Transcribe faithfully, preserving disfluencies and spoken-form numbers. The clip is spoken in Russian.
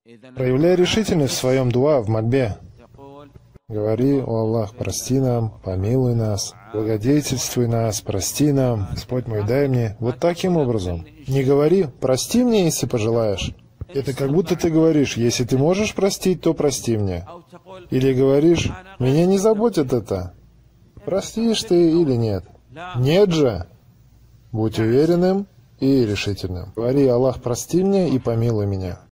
Проявляй решительность в своем дуа, в мольбе. Говори: «О Аллах, прости нам, помилуй нас, благодетельствуй нас, прости нам, Господь мой, дай мне». Вот таким образом. Не говори: «Прости мне, если пожелаешь». Это как будто ты говоришь: «Если ты можешь простить, то прости мне». Или говоришь: «Меня не заботит это, простишь ты или нет». Нет же! Будь уверенным и решительным. Говори: «Аллах, прости мне и помилуй меня».